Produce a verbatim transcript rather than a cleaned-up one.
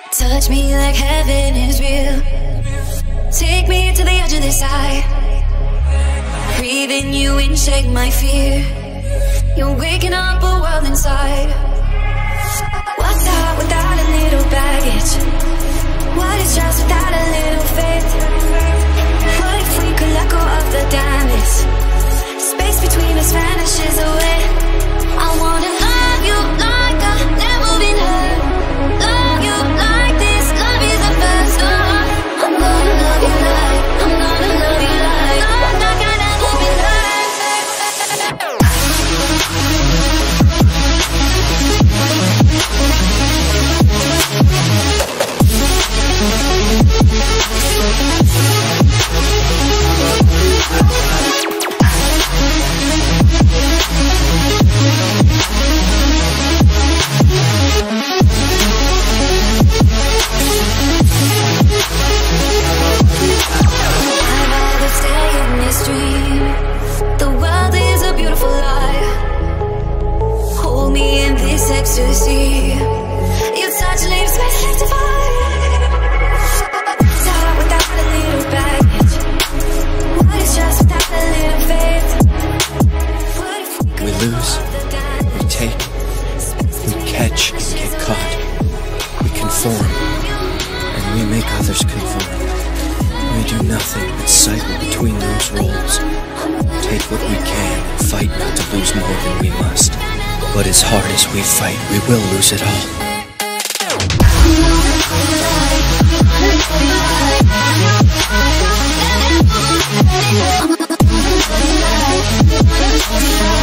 Touch me like heaven is real. Take me to the edge of this eye. Breathe in you and shake my fear. You're waking up a world inside. What's out without a little baggage? What is trust without a little faith? What if we could let go of the damage? Space between us vanishes away. I wanna love you like I've never been hurt. Love you like this, love is the first. Oh, I'm gonna love you like, I'm gonna love you like, love like I've never been hurt. Ecstasy, your touch leaves me electrified. Start without a little baggage. What is just without a little faith? We lose, we take, we catch and get caught. We conform, and we make others conform. We do nothing but cycle between those roles. Take what we can and fight not to lose more than we must. But as hard as we fight, we will lose it all.